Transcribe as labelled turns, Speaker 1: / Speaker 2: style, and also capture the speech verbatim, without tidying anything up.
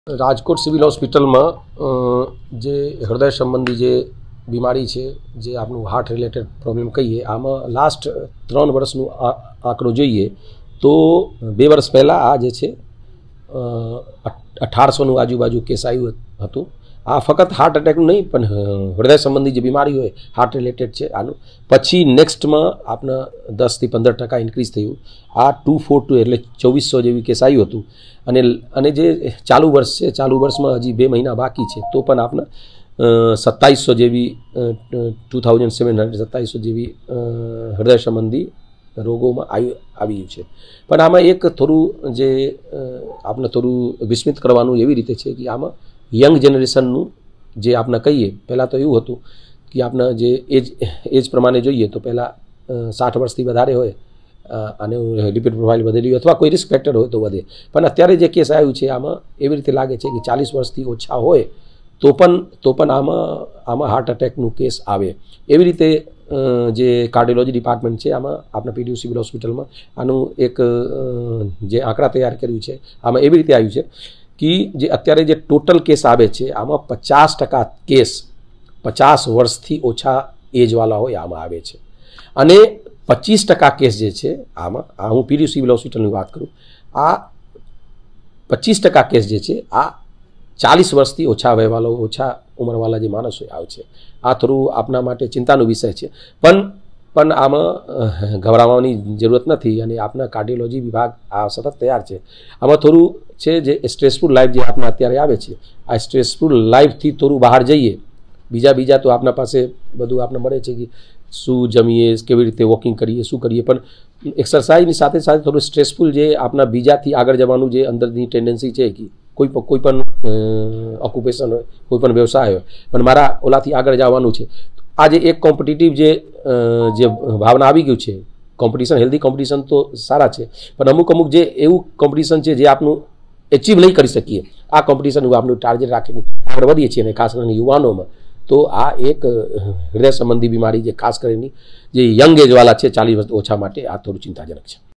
Speaker 1: Rajkot civil હોસ્પિટલમાં જે હૃદય સંબંધી જે બીમારી છે, જે આપણું હાર્ટ રિલેટેડ પ્રોબ્લેમ કહીએ, આમાં લાસ્ટ ત્રણ વર્ષનું આંકડો જોઈએ તો બે વર્ષ પહેલાં આ જે છે અઢારસોનું આજુબાજુ કેસ આવ્યું હતું. આ ફક્ત હાર્ટ અટેકનું નહીં પણ હૃદય સંબંધી જે બીમારી હોય હાર્ટ રિલેટેડ છે આનું. પછી નેક્સ્ટમાં આપણા દસથી પંદર ટકા ઇન્ક્રીઝ થયું. આ ટુ ફોર ટુ એટલે ચોવીસો જેવી કેસ આવ્યું હતું. અને અને જે ચાલુ વર્ષ છે, ચાલુ વર્ષમાં હજી બે મહિના બાકી છે તો પણ આપણા સત્તાવીસો જેવી ટુ થાઉઝન્ડ સેવન હંડ્રેડ સત્તાવીસો જેવી હૃદય સંબંધી રોગોમાં આવી આવ્યું છે. પણ આમાં એક થોડું જે આપણે થોડું વિસ્મિત કરવાનું એવી રીતે છે કે આમાં યંગ જનરેશનનું જે આપણે કહીએ, પહેલાં તો એવું હતું કે આપણે જે એજ એજ પ્રમાણે જોઈએ તો પહેલાં સાઠ વર્ષથી વધારે હોય અને લિપિડ પ્રોફાઇલ વધેલી હોય અથવા કોઈ રિસ્ક ફેક્ટર હોય તો વધે. પણ અત્યારે જે કેસ આવ્યું છે આમાં એવી રીતે લાગે છે કે ચાલીસ વર્ષથી ઓછા હોય તો પણ તો પણ આમાં આમાં હાર્ટ અટેકનું કેસ આવે. એવી રીતે જે કાર્ડિયોલોજી ડિપાર્ટમેન્ટ છે આમાં આપણે પીડીયુ સિવિલ હોસ્પિટલમાં આનું એક જે આંકડા તૈયાર કર્યું છે, આમાં એવી રીતે આવ્યું છે કે જે અત્યારે જે ટોટલ કેસ આવે છે આમાં પચાસ ટકા કેસ પચાસ વર્ષથી ઓછા એજવાળા હોય આમાં આવે છે. અને પચીસ ટકા કેસ જે છે આમાં, આ હું પીડીયુ સિવિલ હોસ્પિટલની વાત કરું, આ પચીસ ટકા કેસ જે છે આ ચાલીસ વર્ષથી ઓછા વયવાળો ઓછા ઉંમરવાળા જે માણસો આવે છે. આ થોડું આપણા માટે ચિંતાનો વિષય છે. પણ પણ આમાં ગભરાવાની જરૂરત નથી અને આપણા કાર્ડિયોલોજી વિભાગ આ સતત તૈયાર છે. આમાં થોડું છે જે સ્ટ્રેસફુલ લાઈફ જે આપણા અત્યારે આવે છે, આ સ્ટ્રેસફુલ લાઈફથી થોડું બહાર જઈએ. બીજા બીજા તો આપણા પાસે બધું આપણે મળે છે કે શું જમીએ, કેવી રીતે વોકિંગ કરીએ, શું કરીએ, પણ એક્સરસાઇઝની સાથે સાથે થોડું સ્ટ્રેસફુલ જે આપણા બીજાથી આગળ જવાનું જે અંદરની ટેન્ડન્સી છે કે કોઈ પણ કોઈ પણ ઓક્યુપેશન હોય, કોઈ પણ વ્યવસાય હોય, પણ મારા ઓલાથી આગળ જવાનું છે. આ જે એક કોમ્પિટિટિવ જે જે ભાવના આવી ગયું છે, કોમ્પિટિશન, હેલ્ધી કોમ્પિટિશન તો સારા છે, પણ અમુક અમુક જે એવું કોમ્પિટિશન છે જે આપણું એચીવ નહીં કરી શકીએ, આ કોમ્પિટિશન આપણું ટાર્ગેટ રાખીને આગળ વધીએ છીએ. અને ખાસ કરીને યુવાનોમાં તો આ એક હૃદય સંબંધી બીમારી જે ખાસ કરીને જે યંગ એજવાળા છે ચાલીસ વર્ષ ઓછા માટે આ થોડું ચિંતાજનક છે.